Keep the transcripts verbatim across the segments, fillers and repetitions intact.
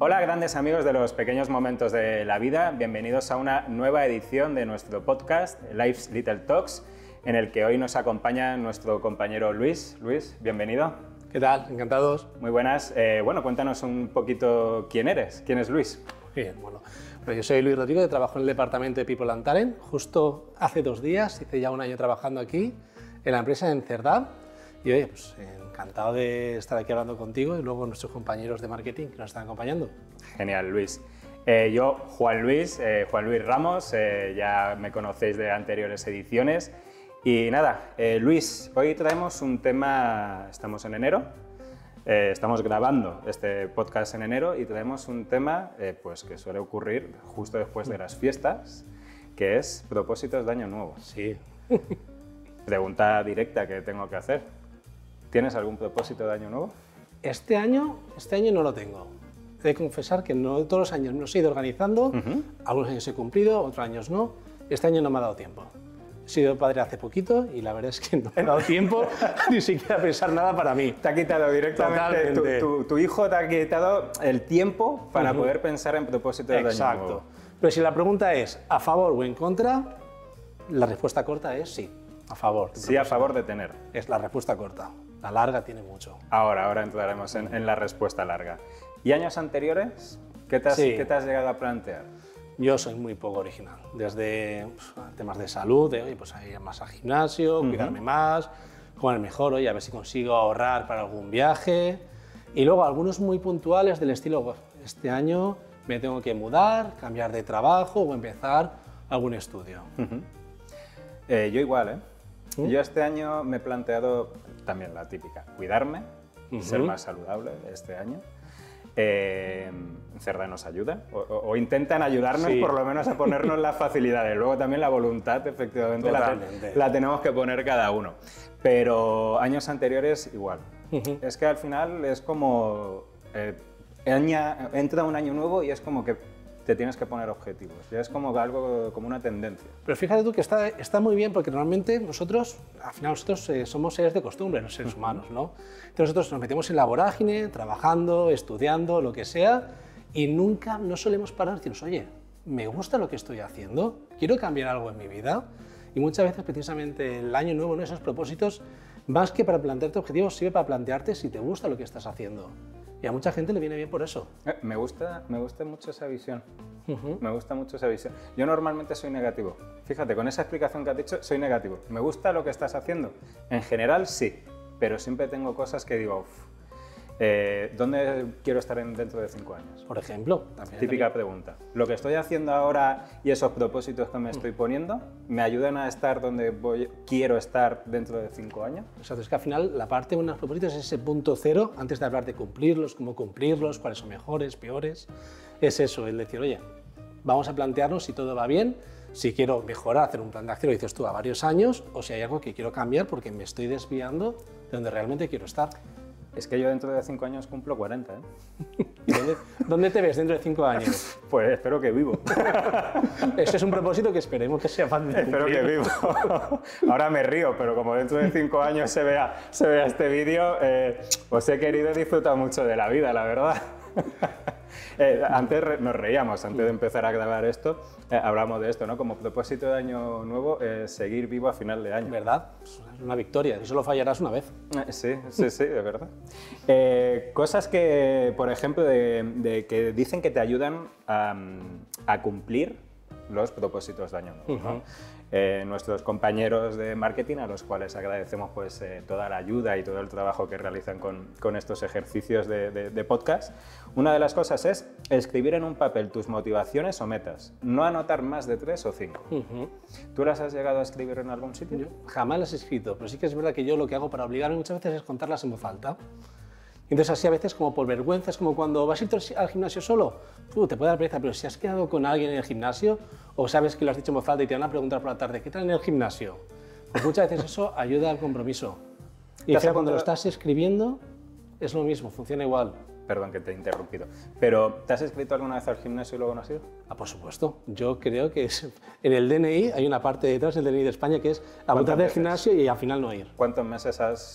Hola grandes amigos de los pequeños momentos de la vida, bienvenidos a una nueva edición de nuestro podcast Life's Little Talks, en el que hoy nos acompaña nuestro compañero Luis. Luis, bienvenido. ¿Qué tal? Encantados. Muy buenas. Eh, bueno, cuéntanos un poquito quién eres, quién es Luis. Bien, bueno, pues yo soy Luis Rodrigo, trabajo en el departamento de People and Talent. Justo hace dos días, hice ya un año trabajando aquí en la empresa en Cerdá. Y oye, pues encantado de estar aquí hablando contigo y luego nuestros compañeros de marketing que nos están acompañando. Genial, Luis. Eh, yo, Juan Luis, eh, Juan Luis Ramos, eh, ya me conocéis de anteriores ediciones. Y nada, eh, Luis, hoy traemos un tema, estamos en enero, eh, estamos grabando este podcast en enero y traemos un tema eh, pues que suele ocurrir justo después de las fiestas, que es propósitos de Año Nuevo. Sí. Pregunta directa que tengo que hacer. ¿Tienes algún propósito de Año Nuevo? Este año, este año no lo tengo. He de confesar que no todos los años me los he ido organizando, uh-huh. Algunos años he cumplido, otros años no. Este año no me ha dado tiempo. He sido padre hace poquito y la verdad es que no me ha dado tiempo ni siquiera a pensar nada para mí. Te ha quitado directamente, tu, tu, tu hijo te ha quitado el tiempo para uh-huh. poder pensar en propósitos de Año Nuevo. Exacto. Pero si la pregunta es ¿a favor o en contra? La respuesta corta es sí, a favor. Sí, a favor de tener. Es la respuesta corta. La larga tiene mucho. Ahora, ahora entraremos en, en la respuesta larga. ¿Y años anteriores? ¿Qué te has, sí. ¿qué te has llegado a plantear? Yo soy muy poco original. Desde pues, temas de salud, de oye, pues ir más al gimnasio, uh-huh. cuidarme más, comer mejor, oye, a ver si consigo ahorrar para algún viaje. Y luego algunos muy puntuales del estilo, este año me tengo que mudar, cambiar de trabajo o empezar algún estudio. Uh-huh. eh, yo igual, ¿eh? ¿Mm? Yo este año me he planteado también la típica, cuidarme, uh-huh. ser más saludable este año. Eh, Cerdá nos ayuda, o, o, o intentan ayudarnos sí. por lo menos a ponernos las facilidades. Luego también la voluntad, efectivamente, la, la tenemos que poner cada uno. Pero años anteriores, igual. Uh-huh. Es que al final es como... Eh, aña, entra un año nuevo y es como que te tienes que poner objetivos, ya es como algo, como una tendencia. Pero fíjate tú que está, está muy bien porque normalmente nosotros, al final nosotros eh, somos seres de costumbre, los seres humanos, ¿no? Entonces nosotros nos metemos en la vorágine, trabajando, estudiando, lo que sea, y nunca no solemos parar y decirnos, oye, ¿me gusta lo que estoy haciendo? ¿Quiero cambiar algo en mi vida? Y muchas veces precisamente el año nuevo, ¿no? Esos propósitos, más que para plantearte objetivos, sirve para plantearte si te gusta lo que estás haciendo. Y a mucha gente le viene bien por eso. Eh, me, gusta, me gusta mucho esa visión. Uh-huh. Me gusta mucho esa visión. Yo normalmente soy negativo. Fíjate, con esa explicación que has dicho, soy negativo. ¿Me gusta lo que estás haciendo? En general, sí. Pero siempre tengo cosas que digo, uff, eh, ¿dónde quiero estar en, dentro de cinco años? Por ejemplo. También, Típica también. pregunta. ¿Lo que estoy haciendo ahora y esos propósitos que me estoy poniendo me ayudan a estar donde voy, quiero estar dentro de cinco años? Exacto, es que al final la parte de unos propósitos es ese punto cero, antes de hablar de cumplirlos, cómo cumplirlos, cuáles son mejores, peores, es eso, el decir, oye, vamos a plantearnos si todo va bien, si quiero mejorar, hacer un plan de acción, lo dices tú, a varios años, o si hay algo que quiero cambiar porque me estoy desviando de donde realmente quiero estar. Es que yo dentro de cinco años cumplo cuarenta, ¿eh? ¿Dónde, ¿Dónde te ves dentro de cinco años? Pues espero que vivo. Ese es un propósito que esperemos que sea fácil de Espero cumplir. que vivo. Ahora me río, pero como dentro de cinco años se vea, se vea este vídeo, eh, os he querido disfrutar mucho de la vida, la verdad. Eh, antes nos reíamos, antes de empezar a grabar esto, eh, hablamos de esto, ¿no? Como propósito de año nuevo, eh, seguir vivo a final de año. ¿Verdad? Es una victoria, y solo fallarás una vez. Eh, sí, sí, sí, de verdad. Eh, cosas que, por ejemplo, de, de que dicen que te ayudan a, a cumplir los propósitos de año nuevo, ¿no? Uh-huh. Eh, nuestros compañeros de marketing, a los cuales agradecemos pues, eh, toda la ayuda y todo el trabajo que realizan con, con estos ejercicios de, de, de podcast. Una de las cosas es escribir en un papel tus motivaciones o metas, no anotar más de tres o cinco. Uh-huh. ¿Tú las has llegado a escribir en algún sitio? Yo jamás las he escrito, pero sí que es verdad que yo lo que hago para obligarme muchas veces es contarlas en voz alta. Entonces así a veces como por vergüenza, es como cuando vas a ir al gimnasio solo, tú te puede dar pereza, pero si has quedado con alguien en el gimnasio o sabes que lo has dicho en voz alta y te van a preguntar por la tarde, ¿qué tal en el gimnasio? Pues muchas veces eso ayuda al compromiso. Y cuando apuntado... lo estás escribiendo es lo mismo, funciona igual. Perdón que te he interrumpido, pero ¿te has inscrito alguna vez al gimnasio y luego no has ido? Ah, por supuesto. Yo creo que es, en el D N I hay una parte detrás del D N I de España que es apuntarte al gimnasio y al final no ir. ¿Cuántos meses has...?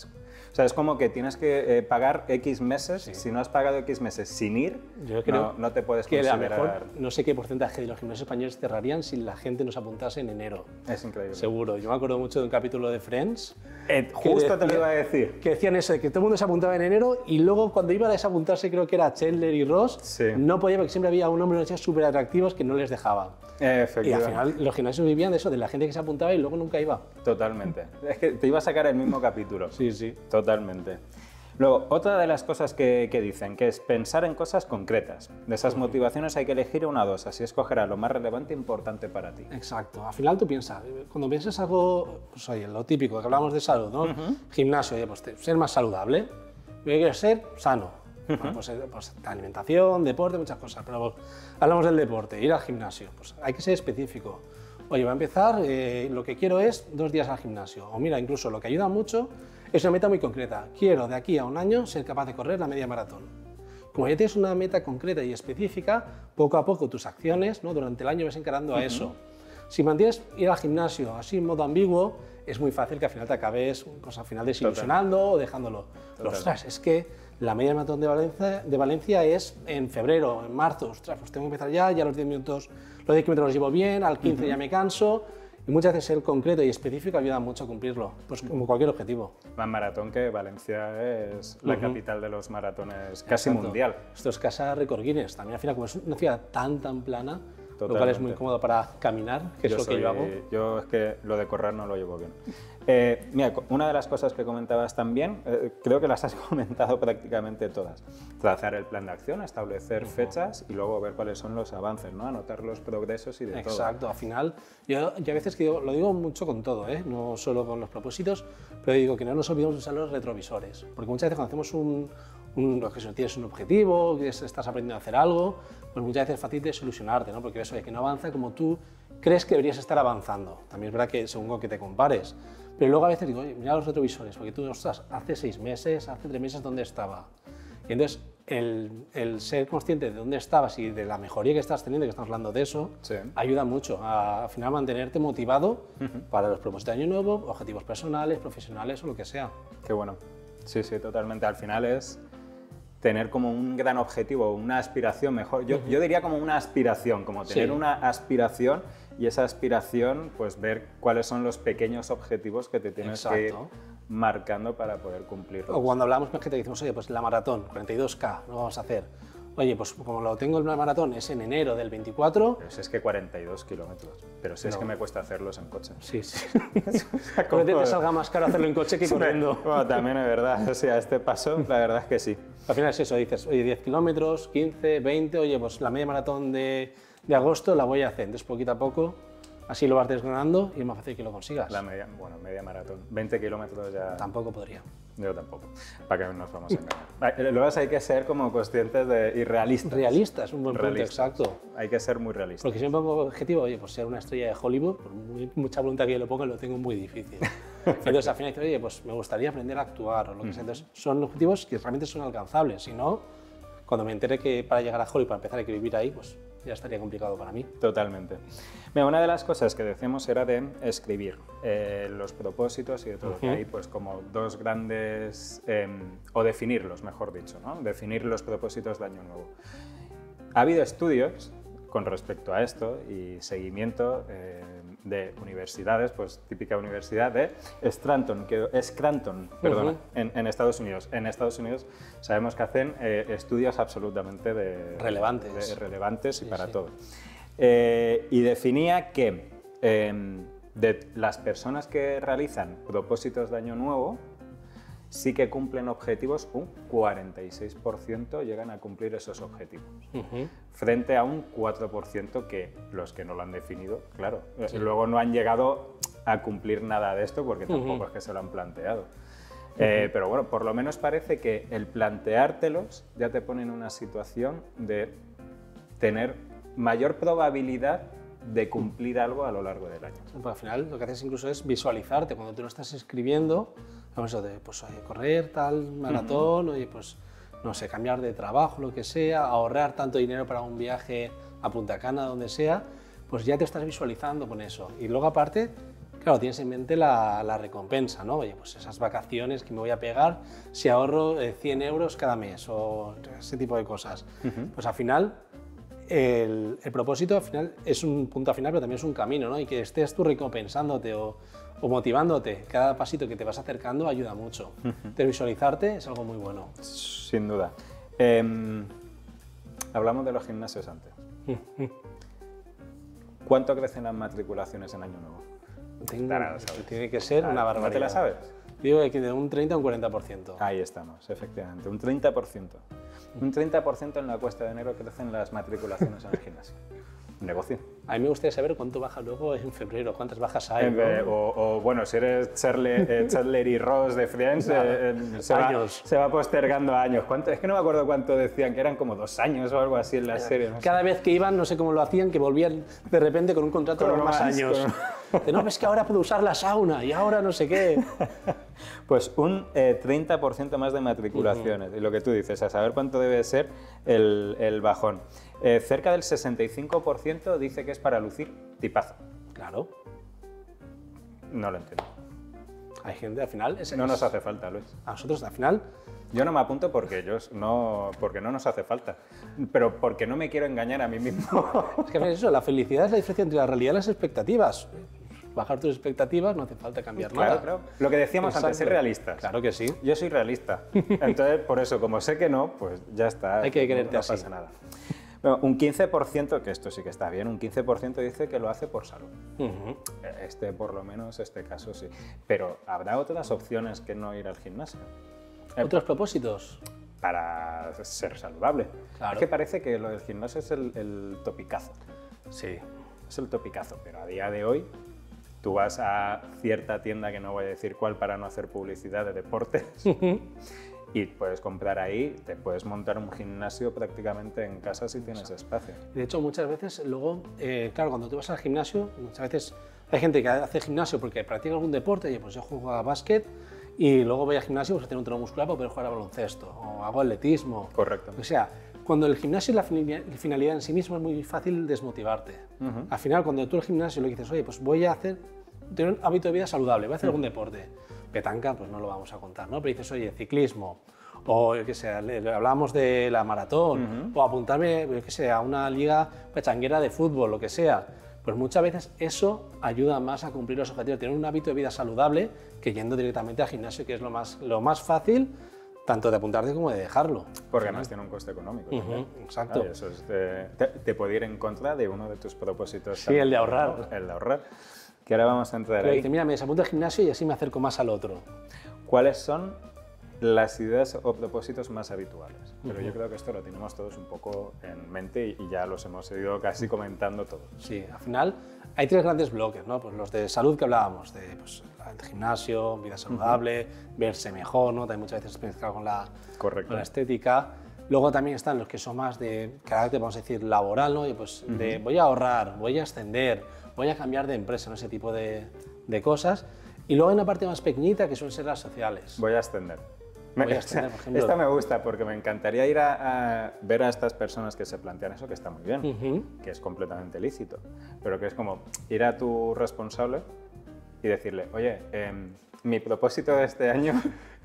O sea, es como que tienes que eh, pagar X meses, sí. Si no has pagado X meses sin ir, Yo creo no, no te puedes que considerar... a lo mejor, no sé qué porcentaje de los gimnasios españoles cerrarían si la gente nos apuntase en enero. Es increíble. Seguro. Yo me acuerdo mucho de un capítulo de Friends. Eh, justo de, te lo iba a decir. Que decían eso, de que todo el mundo se apuntaba en enero y luego cuando iban a desapuntarse, creo que era Chandler y Ross, sí. No podía porque siempre había un hombre y una chica súper atractivos que no les dejaban. Eh, y al final los gimnasios vivían de eso, de la gente que se apuntaba y luego nunca iba. Totalmente. Es que te iba a sacar el mismo capítulo. Sí, sí. Totalmente. Luego, otra de las cosas que, que dicen, que es pensar en cosas concretas. De esas motivaciones hay que elegir una o dos, así escogerás lo más relevante e importante para ti. Exacto. Al final tú piensas, cuando piensas algo, pues oye, lo típico, que hablamos de salud, ¿no? Uh-huh. Gimnasio, oye, pues ser más saludable. Yo quiero ser sano. Uh-huh. Bueno, pues, pues alimentación, deporte, muchas cosas. Pero hablamos del deporte, ir al gimnasio. Pues hay que ser específico. Oye, va a empezar, eh, lo que quiero es dos días al gimnasio. O mira, incluso lo que ayuda mucho es una meta muy concreta. Quiero de aquí a un año ser capaz de correr la media maratón. Como ya tienes una meta concreta y específica, poco a poco tus acciones, ¿no? Durante el año vas encarando a uh-huh. eso. Si mantienes ir al gimnasio así en modo ambiguo, es muy fácil que al final te acabes pues, al final desilusionando Total. O dejándolo. Pero, ostras, es que la media maratón de Valencia, de Valencia es en febrero, en marzo. Ostras, pues tengo que empezar ya, ya los diez minutos, los diez kilómetros los llevo bien, al quince uh-huh. ya me canso. Y muchas veces ser concreto y específico ayuda mucho a cumplirlo, pues como cualquier objetivo. Más maratón que Valencia es la uh-huh. capital de los maratones casi Exacto. mundial. Esto es casa récord Guinness. También al final, como es una ciudad tan, tan plana, Totalmente. Lo cual es muy cómodo para caminar, que yo es lo soy, que yo hago. Yo es que lo de correr no lo llevo bien. Eh, mira, una de las cosas que comentabas también, eh, creo que las has comentado prácticamente todas. Trazar el plan de acción, establecer uh-huh. fechas y luego ver cuáles son los avances, ¿no? Anotar los progresos y de Exacto. todo. Exacto, al final, yo, yo a veces que digo, lo digo mucho con todo, ¿eh? No solo con los propósitos, pero digo que no nos olvidemos de usar los retrovisores, porque muchas veces cuando hacemos un, un lo que si tienes un objetivo, que estás aprendiendo a hacer algo, pues muchas veces es fácil desilusionarte, ¿no? Porque ves, oye, que no avanza como tú crees que deberías estar avanzando. También es verdad que según con que te compares. Pero luego a veces digo, oye, mira los retrovisores, porque tú, ostras, hace seis meses, hace tres meses, ¿dónde estaba? Y entonces, el, el ser consciente de dónde estabas y de la mejoría que estás teniendo, que estamos hablando de eso, sí. ayuda mucho a, al final, mantenerte motivado uh-huh. para los propósitos de año nuevo, objetivos personales, profesionales o lo que sea. Qué bueno. Sí, sí, totalmente. Al final es tener como un gran objetivo, una aspiración mejor. Yo, uh-huh. yo diría como una aspiración, como tener sí. una aspiración y esa aspiración, pues ver cuáles son los pequeños objetivos que te tienes Exacto. que ir marcando para poder cumplirlos. O cuando hablamos con gente que decimos, oye, pues la maratón, cuarenta y dos K, lo vamos a hacer. Oye, pues como lo tengo en la maratón, es en enero del veinticuatro. Pero si es que cuarenta y dos kilómetros. Pero si no. es que me cuesta hacerlos en coche. Sí, sí. Como te salga más caro hacerlo en coche que corriendo. Bueno, también es verdad. O sea, a este paso, la verdad es que sí. Al final es eso, dices, oye, diez kilómetros, quince, veinte, oye, pues la media maratón de, de agosto la voy a hacer. Entonces, poquito a poco, así lo vas desgranando y es más fácil que lo consigas. La media, bueno, media maratón. veinte kilómetros ya... Tampoco podría. Yo tampoco, para que nos vamos a engañar. Luego hay que ser como conscientes de, y realistas. Realistas, un buen punto, exacto. Hay que ser muy realistas. Porque siempre pongo objetivo, oye, pues ser una estrella de Hollywood, por muy, mucha voluntad que yo lo ponga, lo tengo muy difícil. Entonces al final dice, oye, pues me gustaría aprender a actuar o lo que sea. Entonces son objetivos que realmente son alcanzables, si no, cuando me entere que para llegar a Hollywood, para empezar hay que vivir ahí, pues ya estaría complicado para mí. Totalmente. Mira, una de las cosas que decíamos era de escribir eh, los propósitos y de todo, uh-huh. que hay pues como dos grandes, eh, o definirlos, mejor dicho, ¿no? Definir los propósitos de Año Nuevo. Ha habido estudios con respecto a esto y seguimiento eh, de universidades, pues típica universidad de Scranton, que, Scranton perdona, uh-huh. en, en Estados Unidos. En Estados Unidos sabemos que hacen eh, estudios absolutamente de, relevantes, de, relevantes y sí, para sí. todo. Eh, y definía que eh, de las personas que realizan propósitos de Año Nuevo, sí que cumplen objetivos, un cuarenta y seis por ciento llegan a cumplir esos objetivos, uh-huh. frente a un cuatro por ciento que los que no lo han definido, claro, sí. luego no han llegado a cumplir nada de esto porque tampoco uh-huh. es que se lo han planteado. Uh-huh. Eh, pero bueno, por lo menos parece que el planteártelos ya te pone en una situación de tener mayor probabilidad de cumplir algo a lo largo del año. Pues al final lo que haces incluso es visualizarte, cuando tú lo estás escribiendo, vamos a ver, pues oye, correr tal maratón, uh-huh. oye, pues no sé, cambiar de trabajo, lo que sea, ahorrar tanto dinero para un viaje a Punta Cana, donde sea, pues ya te estás visualizando con eso. Y luego aparte, claro, tienes en mente la, la recompensa, ¿no? Oye, pues esas vacaciones que me voy a pegar si ahorro eh, cien euros cada mes o ese tipo de cosas. Uh-huh. Pues al final, el, el propósito al final es un punto al final, pero también es un camino, ¿no? Y que estés tú recompensándote o, o motivándote, cada pasito que te vas acercando ayuda mucho. Uh-huh. De visualizarte es algo muy bueno. Sin duda. Eh, hablamos de los gimnasios antes. Uh-huh. ¿Cuánto crecen las matriculaciones en Año Nuevo? Tengo, tiene que ser una barbaridad. ¿No te la sabes? Digo que de un treinta a un cuarenta por ciento. Ahí estamos, efectivamente, un treinta por ciento. Un treinta por ciento en la cuesta de enero crecen las matriculaciones en el gimnasio. Un negocio. A mí me gustaría saber cuánto baja luego en febrero, cuántas bajas hay. ¿No? O, o bueno, si eres Chandler, eh, Chandler y Ross de Friends, claro. eh, se, va, se va postergando años. ¿Cuánto? Es que no me acuerdo cuánto decían, que eran como dos años o algo así en la serie. No Cada sé. vez que iban, no sé cómo lo hacían, que volvían de repente con un contrato con de más, más años. Con... De, no, es que ahora puedo usar la sauna y ahora no sé qué. Pues un eh, treinta por ciento más de matriculaciones. Uh-huh. Y lo que tú dices, a saber cuánto debe ser el, el bajón. Eh, cerca del sesenta y cinco por ciento dice que es para lucir tipazo. Claro. No lo entiendo. Hay gente, al final... Es, no es... nos hace falta, Luis. A nosotros, al final... Yo no me apunto porque, yo no, porque no nos hace falta, pero porque no me quiero engañar a mí mismo. Es que eso, la felicidad es la diferencia entre la realidad y las expectativas. Bajar tus expectativas, no hace falta cambiar claro, nada. Claro. Lo que decíamos Exacto. antes, ser realistas. Claro que sí. Yo soy realista. Entonces, por eso, como sé que no, pues ya está. Hay que quererte no, no así. pasa nada. Bueno, un quince por ciento, que esto sí que está bien, un quince por ciento dice que lo hace por salud. Uh-huh. Este, por lo menos, este caso sí. Pero habrá otras opciones que no ir al gimnasio. ¿Otros propósitos? Para ser saludable. Claro. Es que parece que lo del gimnasio es el, el topicazo. Sí. Es el topicazo, pero a día de hoy tú vas a cierta tienda, que no voy a decir cuál para no hacer publicidad, de deportes, y puedes comprar ahí, te puedes montar un gimnasio prácticamente en casa si tienes espacio. De hecho, muchas veces luego, eh, claro, cuando tú vas al gimnasio, muchas veces hay gente que hace gimnasio porque practica algún deporte, y pues yo juego a básquet, y luego voy al gimnasio pues, a tener un tono muscular para poder jugar a baloncesto, o hago atletismo. Correcto. O sea, cuando el gimnasio es la finalidad en sí mismo, es muy fácil desmotivarte. Uh-huh. Al final, cuando tú al gimnasio le dices, oye, pues voy a hacer, tener un hábito de vida saludable, voy a hacer uh-huh. algún deporte. Petanca, pues no lo vamos a contar, ¿no? Pero dices, oye, ciclismo, o yo qué sé, hablábamos de la maratón, uh-huh. o apuntarme, yo qué sé, a una liga pechanguera de fútbol, lo que sea. Pues muchas veces eso ayuda más a cumplir los objetivos, tener un hábito de vida saludable que yendo directamente al gimnasio, que es lo más, lo más fácil, tanto de apuntarte como de dejarlo. Porque además tiene un coste económico. Uh-huh, exacto. Ah, eso es de, te, te puede ir en contra de uno de tus propósitos. Sí, el de ahorrar. ¿no? El de ahorrar. Que ahora vamos a entrar Pero ahí. dice, mira, me desapunto al gimnasio y así me acerco más al otro. ¿Cuáles son las ideas o propósitos más habituales? Pero uh-huh. yo creo que esto lo tenemos todos un poco en mente y ya los hemos ido casi comentando todos. Sí, al final hay tres grandes bloques, ¿no? Pues los de salud que hablábamos, de pues, el gimnasio, vida saludable, uh-huh. verse mejor, ¿no? También muchas veces mezclado con la, con la estética. Luego también están los que son más de carácter, vamos a decir, laboral, ¿no? Y pues uh-huh. de voy a ahorrar, voy a ascender, voy a cambiar de empresa, ¿no? Ese tipo de, de cosas. Y luego hay una parte más pequeñita que suelen ser las sociales. Voy a ascender. Voy a extender, por ejemplo. Esta me gusta porque me encantaría ir a, a ver a estas personas que se plantean eso, que está muy bien, uh-huh. que es completamente lícito, pero que es como ir a tu responsable y decirle, oye, eh, mi propósito de este año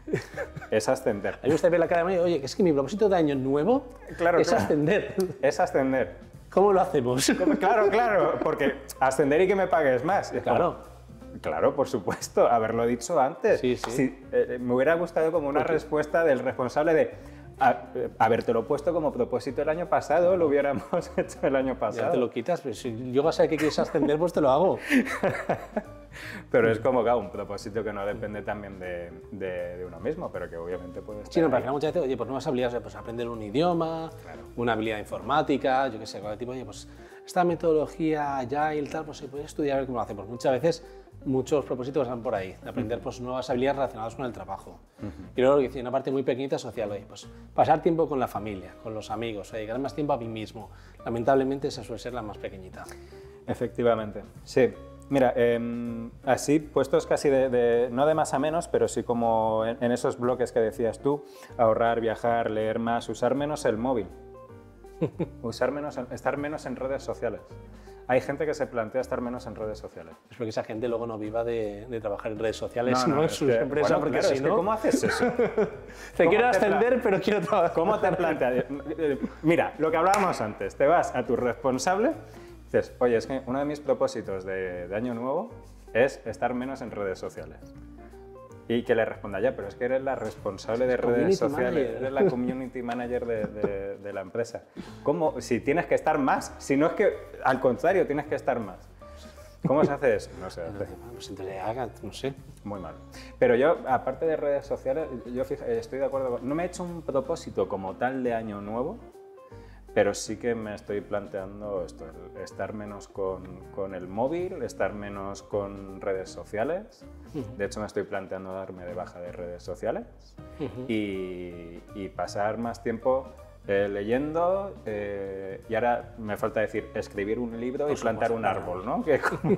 es ascender. A mí me gusta ver la cara de Mario, oye, que es que mi propósito de año nuevo claro, es claro. ascender. Es ascender. ¿Cómo lo hacemos? Claro, claro, porque ascender y que me pagues más. Claro. Como, claro, por supuesto, haberlo dicho antes. Sí, sí. Sí, eh, me hubiera gustado como una Porque... respuesta del responsable de a, habértelo puesto como propósito el año pasado, lo hubiéramos hecho el año pasado. Ya te lo quitas, pero si yo vas a saber que quieres ascender, pues te lo hago. Pero es como, claro, un propósito que no depende también de, de, de uno mismo, pero que obviamente puede estar. Sí, no, pero al ahí. final muchas veces, oye, pues nuevas habilidades, pues aprender un idioma, claro. una habilidad informática, yo qué sé, cualquier tipo, oye, pues esta metodología Agile y tal, pues se puede estudiar a ver cómo lo hace. Pues muchas veces muchos propósitos van por ahí, de aprender uh-huh. pues, nuevas habilidades relacionadas con el trabajo. Uh-huh. Y luego, que una parte muy pequeñita social, oye, pues pasar tiempo con la familia, con los amigos, oye, dedicar más tiempo a mí mismo. Lamentablemente esa suele ser la más pequeñita. Efectivamente, sí. Mira, eh, así puestos casi de, de, no de más a menos, pero sí como en, en esos bloques que decías tú, ahorrar, viajar, leer más, usar menos el móvil, usar menos, estar menos en redes sociales. hay gente que se plantea estar menos en redes sociales. Espero que esa gente luego no viva de, de trabajar en redes sociales, No, no, no, en sus que, empresas, bueno, porque claro, si es que no... ¿cómo haces eso? Te quiero te ascender, pero quiero trabajar. ¿Cómo te planteas? Mira, lo que hablábamos antes, te vas a tu responsable, dices, oye, es que uno de mis propósitos de, de año nuevo es estar menos en redes sociales. Y que le responda, ya, pero es que eres la responsable de redes sociales, manager. eres la community manager de, de, de la empresa. ¿Cómo? Si tienes que estar más, si no es que, al contrario, tienes que estar más. ¿Cómo se hace eso? No se hace. Pues entonces haga, no sé. Muy mal. Pero yo, aparte de redes sociales, yo fija, estoy de acuerdo con... No me he hecho un propósito como tal de año nuevo, pero sí que me estoy planteando esto, el estar menos con, con el móvil, estar menos con redes sociales. Uh-huh. De hecho, me estoy planteando darme de baja de redes sociales uh-huh. y, y pasar más tiempo eh, leyendo eh, y ahora me falta decir escribir un libro y plantar un árbol, ¿no? Que como...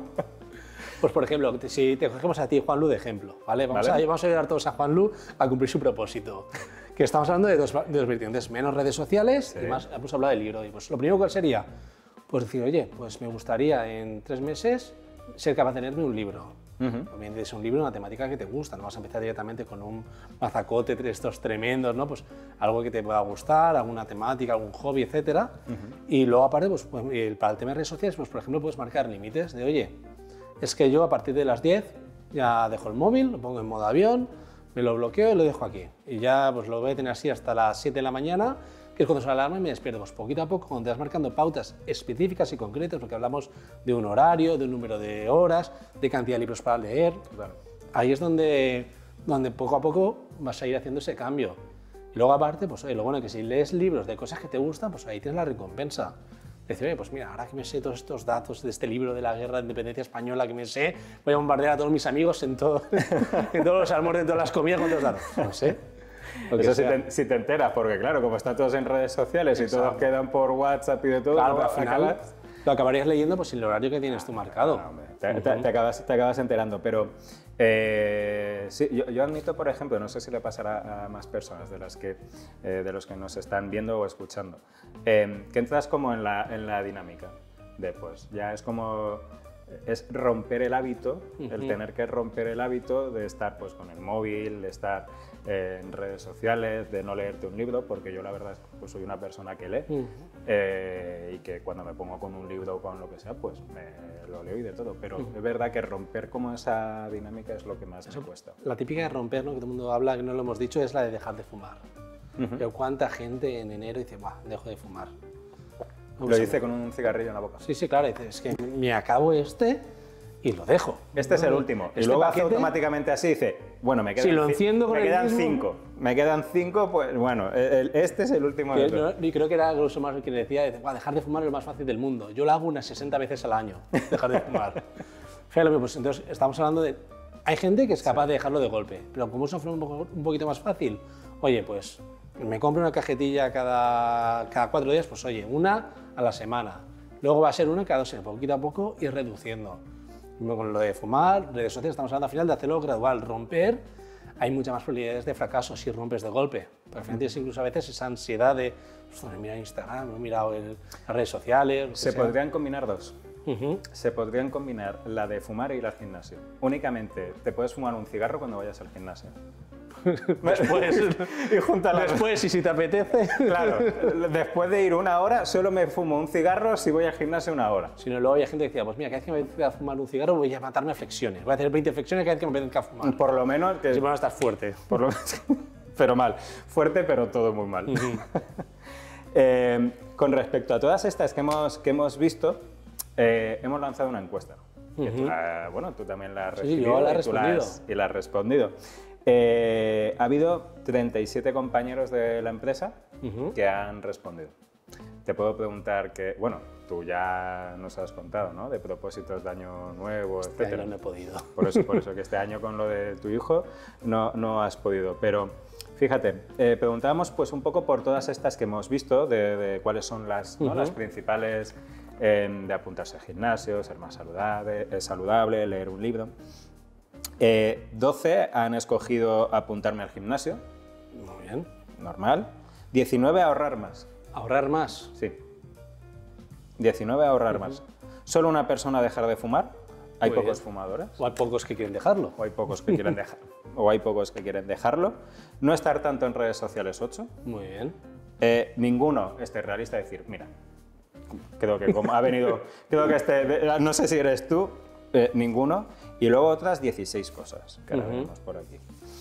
Pues por ejemplo, si te cogemos a ti, Juanlu, de ejemplo, ¿vale? Vamos, ¿Vale? A, vamos a ayudar todos a Juanlu a cumplir su propósito. Que estamos hablando de dos, de dos vertientes, menos redes sociales sí. y más, hemos hablado del libro. Y pues lo primero que sería, pues decir, oye, pues me gustaría en tres meses ser capaz de leerme un libro. Uh-huh. Obviamente es un libro, una temática que te gusta, no vas a empezar directamente con un mazacote de estos tremendos, ¿no? Pues algo que te pueda gustar, alguna temática, algún hobby, etcétera. Uh-huh. Y luego aparte, pues, pues para el tema de redes sociales, pues por ejemplo puedes marcar límites de, oye, es que yo a partir de las diez ya dejo el móvil, lo pongo en modo avión, me lo bloqueo y lo dejo aquí. Y ya pues lo voy a tener así hasta las siete de la mañana, que es cuando suena la alarma y me despierto. Pues poquito a poco, cuando te vas marcando pautas específicas y concretas, porque hablamos de un horario, de un número de horas, de cantidad de libros para leer, claro. Ahí es donde, donde poco a poco vas a ir haciendo ese cambio. Y luego aparte, pues oye, lo bueno es que si lees libros de cosas que te gustan, pues ahí tienes la recompensa. Decir, oye, pues mira, ahora que me sé todos estos datos de este libro de la Guerra de Independencia Española que me sé, voy a bombardear a todos mis amigos en, todo, en todos los almuerzos, en todas las comidas con todos datos. No sé. Eso si te, si te enteras, porque claro, como están todos en redes sociales Exacto. y todos quedan por WhatsApp y de todo, claro, al final acabas... lo acabarías leyendo pues, en el horario que tienes tú marcado. No, te, uh-huh. te, te, acabas, te acabas enterando, pero eh, sí, yo, yo admito, por ejemplo, no sé si le pasará a más personas de, las que, eh, de los que nos están viendo o escuchando, eh, que entras como en la, en la dinámica de, pues, ya es como... es romper el hábito, uh-huh. el tener que romper el hábito de estar pues, con el móvil, de estar eh, en redes sociales, de no leerte un libro, porque yo la verdad es que pues, soy una persona que lee uh-huh. eh, y que cuando me pongo con un libro o con lo que sea, pues me lo leo y de todo, pero uh-huh. es verdad que romper como esa dinámica es lo que más Eso, me cuesta. La típica de romper, ¿no? Que todo el mundo habla, que no lo hemos dicho, es la de dejar de fumar. Uh-huh. Pero ¿cuánta gente en enero dice, bah, dejo de fumar? No, lo dice con un cigarrillo en la boca. Sí, sí, claro, es que me acabo este y lo dejo. Este es el último. Este y luego paquete, hace automáticamente así, dice, bueno, me quedan, si lo enciendo con me el quedan mismo, cinco. Me quedan cinco, pues bueno, el, este es el último. Que, no, y creo que era grosso más el que decía, dejar de fumar es lo más fácil del mundo. Yo lo hago unas sesenta veces al año, dejar de fumar. Fíjate, pues entonces estamos hablando de... Hay gente que es capaz sí. de dejarlo de golpe, pero como eso fue un, poco, un poquito más fácil, oye, pues me compro una cajetilla cada, cada cuatro días, pues oye, una a la semana. Luego va a ser una cada dos semanas, poquito a poco ir reduciendo. Con lo de fumar, redes sociales, estamos hablando al final de hacerlo gradual, romper. Hay muchas más probabilidades de fracaso si rompes de golpe. Pero al final tienes incluso a veces esa ansiedad de, no he mirado Instagram, no he mirado el, las redes sociales. Se podrían combinar dos. Uh-huh. Se podrían combinar la de fumar e ir al gimnasio. Únicamente te puedes fumar un cigarro cuando vayas al gimnasio. Después, y junta después, y si te apetece. Claro, después de ir una hora, solo me fumo un cigarro si voy al gimnasio una hora. Si no, luego había gente que decía, pues mira, cada vez que me voy a fumar un cigarro voy a matarme a flexiones. Voy a hacer veinte flexiones cada vez que me apetezca fumar. Por lo menos... Que... Si van a estar fuerte. Por lo... pero mal. Fuerte, pero todo muy mal. Uh-huh. eh, con respecto a todas estas que hemos, que hemos visto, eh, hemos lanzado una encuesta. Uh-huh. Que tú la, bueno, tú también la has recibido, sí, yo la he y, tú la has, y la has respondido. Eh, ha habido treinta y siete compañeros de la empresa uh-huh. que han respondido. Te puedo preguntar que, bueno, tú ya nos has contado, ¿no? De propósitos de año nuevo, este etcétera. Año no he podido. Por eso, por eso que este año con lo de tu hijo no, no has podido. Pero fíjate, eh, preguntábamos pues un poco por todas estas que hemos visto, de, de cuáles son las, ¿no? uh-huh. las principales eh, de apuntarse al gimnasio, ser más saludable, eh, saludable, leer un libro. Eh, doce han escogido apuntarme al gimnasio. Muy bien. Normal. diecinueve ahorrar más. ¿Ahorrar más? Sí. diecinueve ahorrar uh-huh. más. Solo una persona dejar de fumar. Hay Muy pocos bien. fumadores. O hay pocos que quieren dejarlo. O hay pocos que quieren dejar, o hay pocos que quieren dejarlo. No estar tanto en redes sociales, ocho. Muy bien. Eh, ninguno esté realista, decir, mira, creo que como ha venido, creo que este, no sé si eres tú, eh, ninguno. Y luego otras dieciséis cosas que ahora Ujú. veremos por aquí.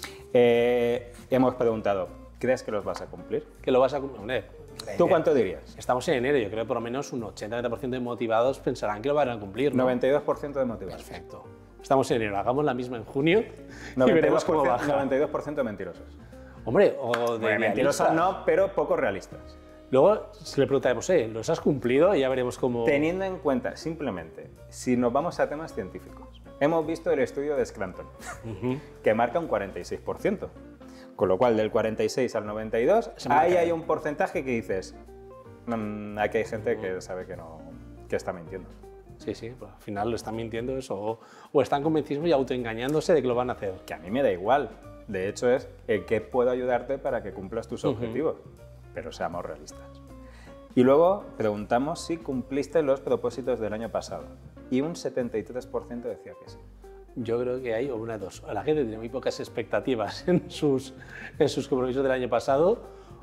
Eh, hemos preguntado, ¿crees que los vas a cumplir? Que lo vas a cumplir. Hombre, ¿Tú cuánto dirías? estamos en enero, yo creo que por lo menos un ochenta noventa por ciento de motivados pensarán que lo van a cumplir, ¿no? noventa y dos por ciento de motivados. Perfecto. Estamos en enero, hagamos la misma en junio y noventa y veremos dos por cómo ciento, baja. noventa y dos por ciento mentirosos. Hombre, o de Bueno, mentirosos realistas. no, pero poco realistas. Luego, si le preguntamos, eh, ¿los has cumplido? Y ya veremos cómo... Teniendo en cuenta, simplemente, si nos vamos a temas científicos, hemos visto el estudio de Scranton, Ujú. que marca un cuarenta y seis por ciento. Con lo cual, del cuarenta y seis al noventa y dos, Se marca ahí hay ahí. un porcentaje que dices, "Mm, aquí hay gente que sabe que, no, que está mintiendo". Sí, sí, pues al final lo están mintiendo eso, o, o están convencidos y autoengañándose de que lo van a hacer. Que a mí me da igual. De hecho, es en qué puedo ayudarte para que cumplas tus objetivos. Pero seamos realistas. Y luego preguntamos si cumpliste los propósitos del año pasado. Y un setenta y tres por ciento decía que sí. Yo creo que hay o una de dos. O la gente tiene muy pocas expectativas en sus, en sus compromisos del año pasado,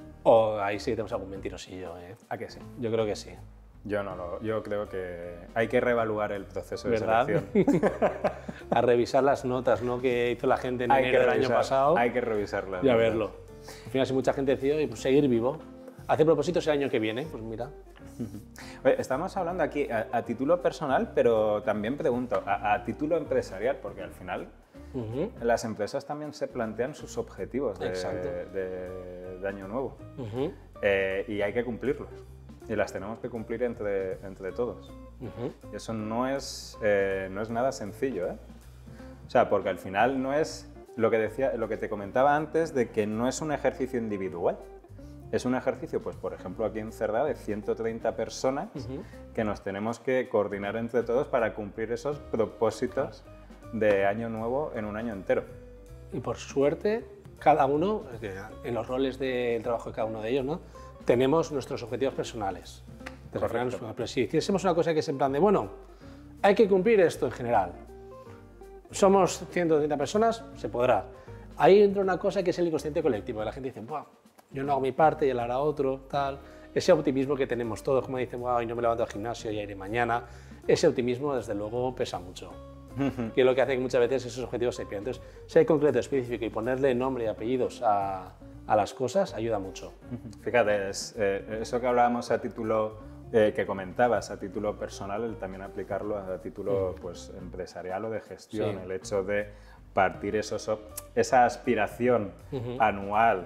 o ahí sí que tenemos algún mentirosillo. ¿eh? ¿A que sí? Yo creo que sí. Yo no lo, yo creo que hay que reevaluar el proceso de ¿Verdad? selección. A revisar las notas, ¿no?, que hizo la gente en Hay enero que del año revisar- pasado Hay que revisarlas. y a verlo. Al final, si mucha gente decide, oye, pues seguir vivo, hacer propósitos el año que viene, pues mira. Oye, estamos hablando aquí a, a título personal, pero también pregunto, a, a título empresarial, porque al final Ujú. las empresas también se plantean sus objetivos de, Exacto. de- de año nuevo. Ujú. Eh, y hay que cumplirlos. Y las tenemos que cumplir entre, entre todos. Ujú. Y eso no es, eh, no es nada sencillo, ¿eh? O sea, porque al final no es lo que, decía, lo que te comentaba antes de que no es un ejercicio individual. Es un ejercicio, pues por ejemplo aquí en Cerdá, de ciento treinta personas Ujú. que nos tenemos que coordinar entre todos para cumplir esos propósitos de año nuevo en un año entero. Y por suerte, cada uno, es que en los roles del trabajo de cada uno de ellos, ¿no?, tenemos nuestros objetivos personales. Entonces, al final, Correcto. pero si hiciésemos una cosa que es en plan de, bueno, hay que cumplir esto en general. Somos ciento treinta personas, se podrá. Ahí entra una cosa que es el inconsciente colectivo, que la gente dice, Buah, yo no hago mi parte y él hará otro, tal. Ese optimismo que tenemos todos, como dicen, Buah, hoy no me levanto al gimnasio, ya iré mañana. Ese optimismo, desde luego, pesa mucho. Que es lo que hace que muchas veces esos objetivos se pierdan. Entonces, ser concreto, específico y ponerle nombre y apellidos a, a las cosas ayuda mucho. Fíjate, es, eh, eso que hablábamos a título, eh, que comentabas a título personal, el también aplicarlo a título pues, empresarial o de gestión, Sí. el hecho de partir esos, ob- esa aspiración anual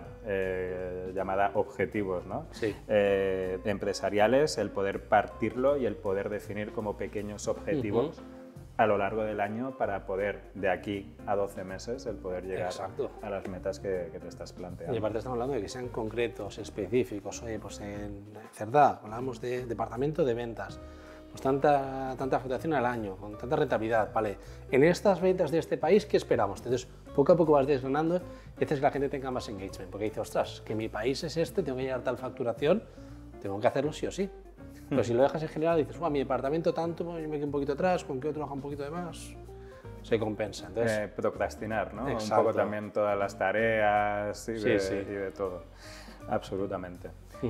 eh, llamada objetivos, ¿no? Sí. Eh, empresariales, el poder partirlo y el poder definir como pequeños objetivos a lo largo del año para poder, de aquí a doce meses, el poder llegar Exacto. a las metas que, que te estás planteando. Y aparte estamos hablando de que sean concretos, específicos. Oye, pues en Cerdá hablábamos de departamento de ventas, pues tanta, tanta facturación al año, con tanta rentabilidad, vale. En estas ventas de este país, ¿qué esperamos? Entonces, poco a poco vas desgranando y haces que la gente tenga más engagement, porque dice, ostras, que mi país es este, tengo que llegar a tal facturación, tengo que hacerlo sí o sí. Pero si lo dejas en general, dices, mi departamento tanto, yo me quedo un poquito atrás, con que otro haga un poquito de más, se compensa. Entonces, Eh, procrastinar, ¿no? Un Exacto. poco también todas las tareas y, Sí, de, sí. y de todo. Absolutamente.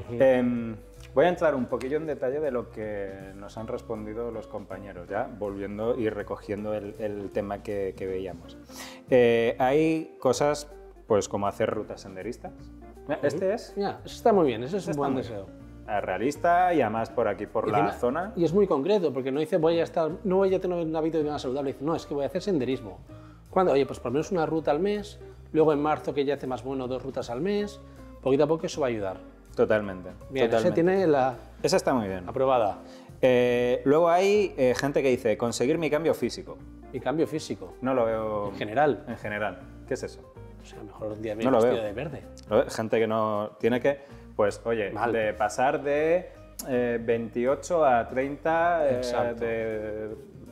Em, voy a entrar un poquillo en detalle de lo que nos han respondido los compañeros, ya volviendo y recogiendo el, el tema que, que veíamos. Eh, hay cosas pues como hacer rutas senderistas. Mira, Este es mira, eso está muy bien, eso es un está buen muy deseo. bien. Eh, realista y además por aquí, por Y la encima- zona. Y es muy concreto, porque no dice voy a estar, no voy a tener un hábito de vida saludable, dice, no, es que voy a hacer senderismo. ¿Cuándo? Oye, pues por lo menos una ruta al mes, luego en marzo que ya hace más bueno dos rutas al mes, poquito a poco eso va a ayudar. Totalmente. Bien, ese totalmente. tiene la Esa está muy bien. aprobada. Eh, luego hay eh, gente que dice conseguir mi cambio físico. Y cambio físico, No lo veo en general. en general. ¿Qué es eso? O sea, mejor un día No bien lo vestido veo. de verde. ¿Lo ves? Gente que no tiene que, pues oye, Mal. de pasar de eh, veintiocho a treinta eh, Exacto. de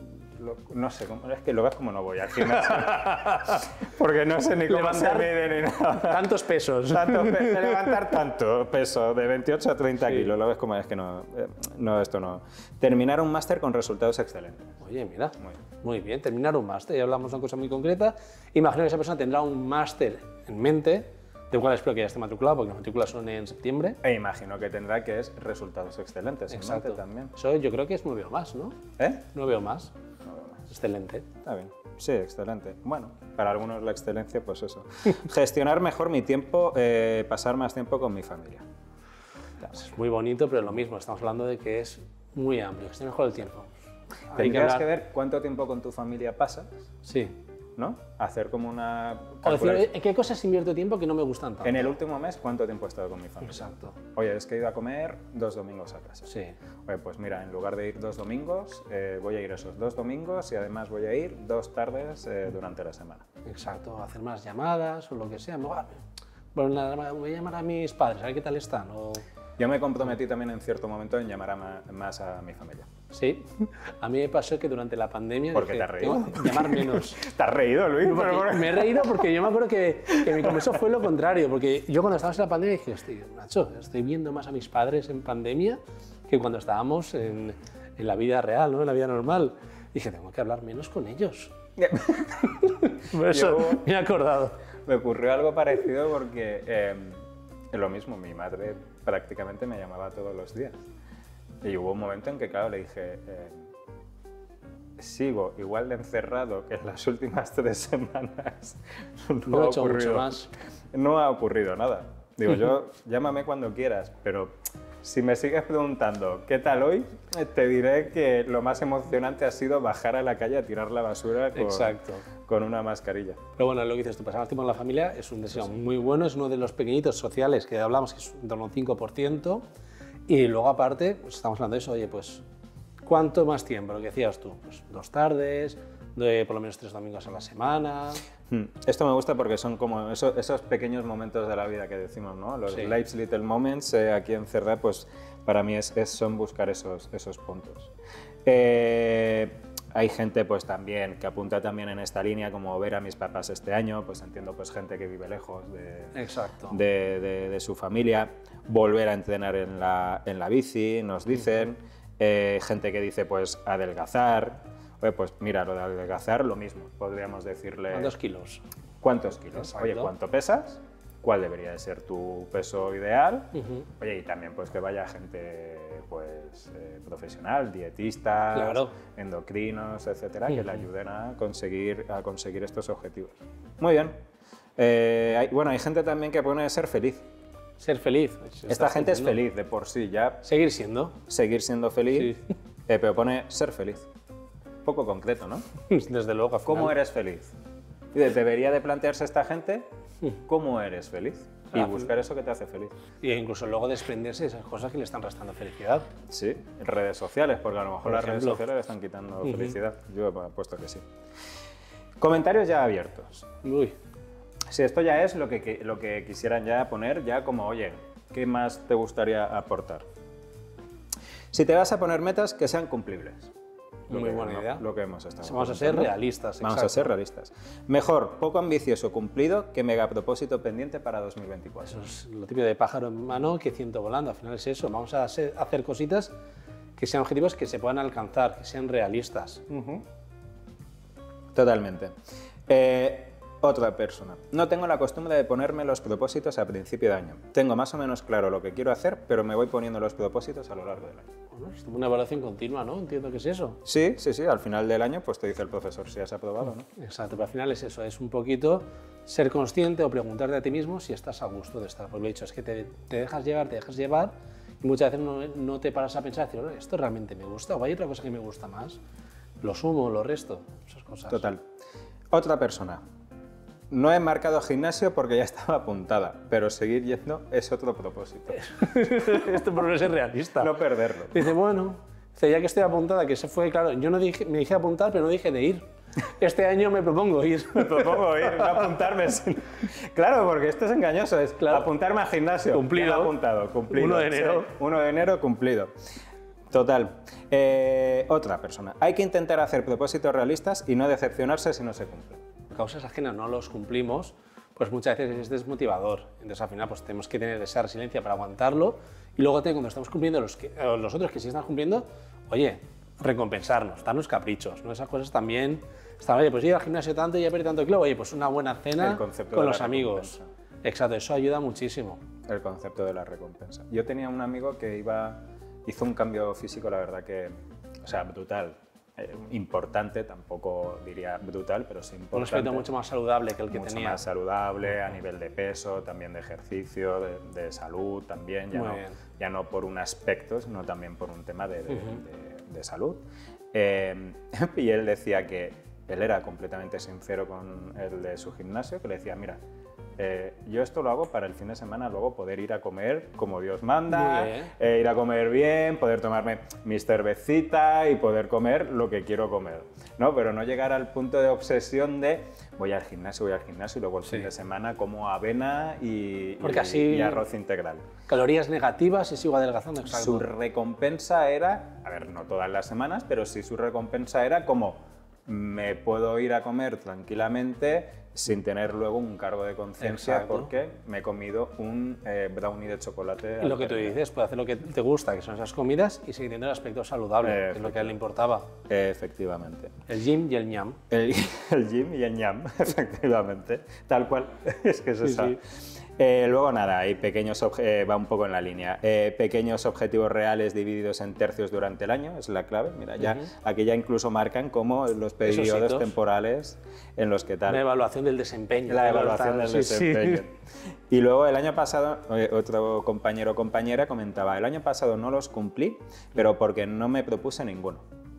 lo- no sé, cómo- es que lo ves como no voy al gimnasio. Porque no sé ni cómo Levantar- se mide ni nada. Tantos pesos. Tanto pe- de levantar tanto peso, de veintiocho a treinta Sí. kilos, lo ves como es que no, eh, no, esto no. Terminar un máster con resultados excelentes. Oye, mira, Muy bien. muy bien, terminar un máster, ya hablamos de una cosa muy concreta. Imagino que esa persona tendrá un máster en mente, del cual espero que ya esté matriculado, porque las matrículas son en septiembre. E imagino que tendrá que es resultados excelentes en mente también. Eso yo creo que es nueve o más, ¿no? ¿Eh? nueve o más. No veo más. Excelente. Está bien. Sí, excelente. Bueno, para algunos la excelencia, pues eso. Gestionar mejor mi tiempo, eh, pasar más tiempo con mi familia. Es muy bonito, pero lo mismo, estamos hablando de que es muy amplio, que esté mejor el tiempo. Hay que Tendrías hablar- que ver cuánto tiempo con tu familia pasas, Sí. ¿no? Hacer como una... O decir, calculación. ¿en qué cosas invierto tiempo que no me gustan tanto? En el último mes, ¿cuánto tiempo he estado con mi familia? Exacto. Oye, es que he ido a comer dos domingos a casa. Sí. Oye, pues mira, en lugar de ir dos domingos, eh, voy a ir esos dos domingos y además voy a ir dos tardes eh, durante la semana. Exacto, hacer más llamadas o lo que sea. Me voy a- Bueno, nada, voy a llamar a mis padres, a ver qué tal están. O... Yo me comprometí también en cierto momento en llamar a ma- más a mi familia. Sí, a mí me pasó que durante la pandemia ¿Por qué dije, te has reído? "Tengo que llamar menos". ¿Te has reído, Luis? Porque Pero por- me he reído porque yo me acuerdo que, que mi comienzo fue lo contrario, porque yo cuando estábamos en la pandemia dije, estoy, Nacho, estoy viendo más a mis padres en pandemia que cuando estábamos en, en la vida real, ¿no? En la vida normal. Dije, tengo que hablar menos con ellos. Por eso Yo- me he acordado. Me ocurrió algo parecido porque eh, lo mismo, mi madre prácticamente me llamaba todos los días. Y hubo un momento en que, claro, le dije, eh, sigo igual de encerrado que en las últimas tres semanas. No, No ha he hecho mucho ocurrido, más. no ha ocurrido nada. Digo, yo, llámame cuando quieras, pero si me sigues preguntando qué tal hoy, eh, te diré que lo más emocionante ha sido bajar a la calle a tirar la basura con, Exacto. con una mascarilla. Pero bueno, lo que dices tú, pasar más tiempo en la familia es un deseo muy bueno, es uno de los pequeñitos sociales que hablamos, que es en torno a un cinco por ciento. Y luego aparte, pues estamos hablando de eso, oye, pues, ¿cuánto más tiempo? Lo que decías tú, pues dos tardes, de por lo menos tres domingos a la semana. Mm, Esto me gusta porque son como eso- esos pequeños momentos de la vida que decimos, ¿no? Los Sí. life's little moments, eh, aquí en Cerdá, pues para mí es, es- son buscar esos, esos puntos. Eh, hay gente pues también que apunta también en esta línea, como ver a mis papás este año, pues entiendo pues gente que vive lejos de, Exacto. de, de- de su familia, volver a entrenar en la, en la bici, nos dicen, eh, gente que dice pues adelgazar. Oye, pues mira, lo de adelgazar, lo mismo, podríamos decirle... ¿Cuántos kilos? ¿Cuántos kilos? Exacto. Oye, ¿cuánto pesas? ¿Cuál debería de ser tu peso ideal? Ujú. Oye, y también pues que vaya gente pues, eh, profesional, dietistas, Claro. endocrinos, etcétera, que le Ujú. ayuden a conseguir, a conseguir estos objetivos. Muy bien. Eh, hay- bueno, hay gente también que pone ser feliz. Ser feliz. Esta Estás gente es diciendo. feliz de por sí, ya Seguir siendo. seguir siendo feliz, Sí. eh, pero pone ser feliz. Poco concreto, ¿no? Desde luego. al ¿Cómo final. eres feliz? Y debería de plantearse esta gente cómo eres feliz y Ah, buscar eso que te hace feliz. Y incluso luego desprenderse de esas cosas que le están restando felicidad. Sí, en redes sociales, porque a lo mejor Por las redes ejemplo. sociales le están quitando felicidad. Yo he puesto que sí. Comentarios ya abiertos. Uy, Si esto ya es lo que, que- lo que quisieran ya poner, ya como, oye, ¿qué más te gustaría aportar? Si te vas a poner metas, que sean cumplibles. Lo Muy que- buena lo- idea. Lo que hemos estado Vamos a ser comentando. realistas, Vamos exacto. a ser realistas. Mejor poco ambicioso cumplido que mega propósito pendiente para dos mil veinticuatro. eso es lo típico de pájaro en mano que ciento volando. Al final es eso. Vamos a hacer, hacer cositas que sean objetivos que se puedan alcanzar, que sean realistas. Totalmente. Eh, otra persona. No tengo la costumbre de ponerme los propósitos a principio de año. Tengo más o menos claro lo que quiero hacer, pero me voy poniendo los propósitos a lo largo del año. Bueno, es una evaluación continua, ¿no? Entiendo que es eso. Sí, sí, sí. Al final del año, pues te dice el profesor si has aprobado, ¿no? Exacto, pero al final es eso, es un poquito ser consciente o preguntarte a ti mismo si estás a gusto de estar. Porque lo he dicho, es que te, te dejas llevar, te dejas llevar y muchas veces no, no te paras a pensar, decir, "Oye, esto realmente me gusta o hay otra cosa que me gusta más, lo sumo, lo resto, esas cosas". Total. Otra persona. No he marcado gimnasio porque ya estaba apuntada, pero seguir yendo es otro propósito. Esto por no ser realista. No perderlo. Dice, bueno, dice, ya que estoy apuntada, que se fue, claro, yo no dije, me dije apuntar, pero no dije de ir. Este año me propongo ir. Me propongo ir, no apuntarme. sin- Claro, porque esto es engañoso, es Claro. apuntarme al gimnasio. Cumplido. Ya lo he apuntado, cumplido. uno de enero. Sí, uno de enero, cumplido. Total. Eh, otra persona. Hay que intentar hacer propósitos realistas y no decepcionarse si no se cumplen. Por causas ajenas no los cumplimos, pues muchas veces es desmotivador. Entonces al final pues tenemos que tener esa resiliencia para aguantarlo y luego cuando estamos cumpliendo los, que, los otros que sí están cumpliendo, oye, recompensarnos, darnos caprichos, ¿no? Esas cosas también están, oye, pues ir al gimnasio tanto y ya perdí tanto kilo, oye, pues una buena cena con los amigos. Exacto, eso ayuda muchísimo. El concepto de la recompensa. Yo tenía un amigo que iba, hizo un cambio físico, la verdad que, o sea, brutal. Eh, importante, tampoco diría brutal, pero sí importante. Un aspecto mucho más saludable que el que mucho tenía. Mucho más saludable a nivel de peso, también de ejercicio, de, de salud también, ya no, ya no por un aspecto, sino también por un tema de, de, uh-huh. de, de salud. Eh, y él decía que él era completamente sincero con el de su gimnasio, que le decía, mira, Eh, yo esto lo hago para el fin de semana luego poder ir a comer como Dios manda, eh, ir a comer bien, poder tomarme mis cervecitas y poder comer lo que quiero comer, ¿no? Pero no llegar al punto de obsesión de voy al gimnasio, voy al gimnasio y luego el sí. fin de semana como avena y, Porque y, así, y arroz integral. Calorías negativas y sigo adelgazando. Exacto. Su recompensa era, a ver, no todas las semanas, pero sí su recompensa era como me puedo ir a comer tranquilamente sin tener luego un cargo de conciencia porque me he comido un eh, brownie de chocolate. Y lo que tú dices, puedes hacer lo que te gusta, que son esas comidas, y seguir teniendo el aspecto saludable, eh, que es lo que a él le importaba. Efectivamente. El gym y el ñam. El, el gym y el ñam, efectivamente. Tal cual, es que es sí, esa. Sí. Eh, luego nada, hay pequeños eh, va un poco en la línea. Eh, pequeños objetivos reales divididos en tercios durante el año, es la clave. Mira, ya, uh-huh. aquí ya incluso marcan como los periodos temporales en los que tal. La evaluación del desempeño. La evaluación del sí, desempeño. Sí. Y luego el año pasado, otro compañero o compañera comentaba, el año pasado no los cumplí, pero porque no me propuse ninguno.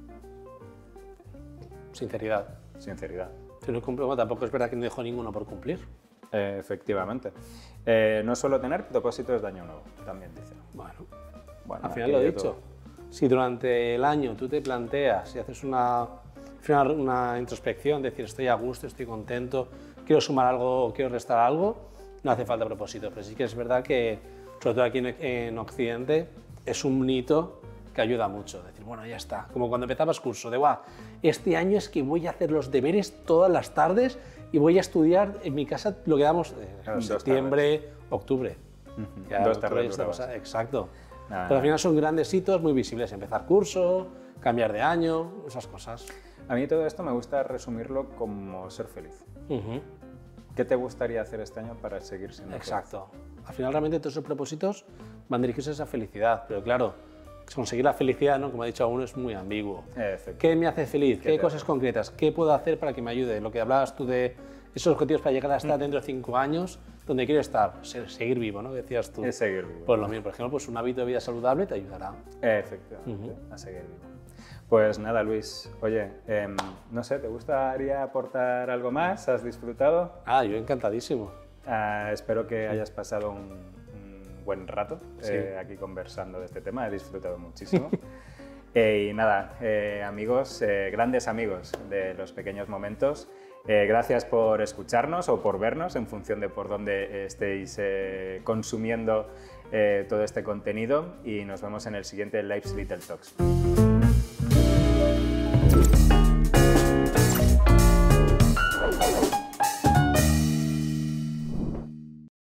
Sinceridad. Sinceridad. Si no cumple, bueno, tampoco es verdad que no dejó ninguno por cumplir. Eh, efectivamente. Eh, no suelo tener propósitos de año nuevo, también dice. Bueno, bueno al final lo he dicho. Todo. Si durante el año tú te planteas y haces una, una, una introspección, decir estoy a gusto, estoy contento, quiero sumar algo o quiero restar algo, no hace falta propósito. Pero sí que es verdad que, sobre todo aquí en, en Occidente, es un hito que ayuda mucho. Decir, bueno, ya está. Como cuando empezabas curso, de guau, este año es que voy a hacer los deberes todas las tardes y voy a estudiar en mi casa lo que damos eh, en septiembre, tardes. octubre. Uh-huh. Ya, Dos tardes. Cosa, exacto. Nada, Pero al final son grandes hitos muy visibles. Empezar curso, cambiar de año, esas cosas. A mí todo esto me gusta resumirlo como ser feliz. Uh-huh. ¿Qué te gustaría hacer este año para seguir siendo Exacto. feliz? Al final realmente todos esos propósitos van dirigidos a esa felicidad. Pero claro, conseguir la felicidad, ¿no? Como ha dicho alguno, es muy ambiguo. ¿Qué me hace feliz? ¿Qué, ¿Qué cosas hace? concretas? ¿Qué puedo hacer para que me ayude? Lo que hablabas tú de esos objetivos para llegar a estar dentro de cinco años, donde quiero estar, seguir vivo, ¿no? Decías tú. Es seguir vivo. Pues lo mismo, por ejemplo, pues un hábito de vida saludable te ayudará. Efectivamente, uh-huh. a seguir vivo. Pues nada, Luis, oye, eh, no sé, ¿te gustaría aportar algo más? ¿Has disfrutado? Ah, yo encantadísimo. Uh, espero que hayas pasado un, un buen rato sí. eh, aquí conversando de este tema, he disfrutado muchísimo. eh, y nada, eh, amigos, eh, grandes amigos de Los Pequeños Momentos, eh, gracias por escucharnos o por vernos en función de por dónde estéis eh, consumiendo eh, todo este contenido y nos vemos en el siguiente Life's Little Talks.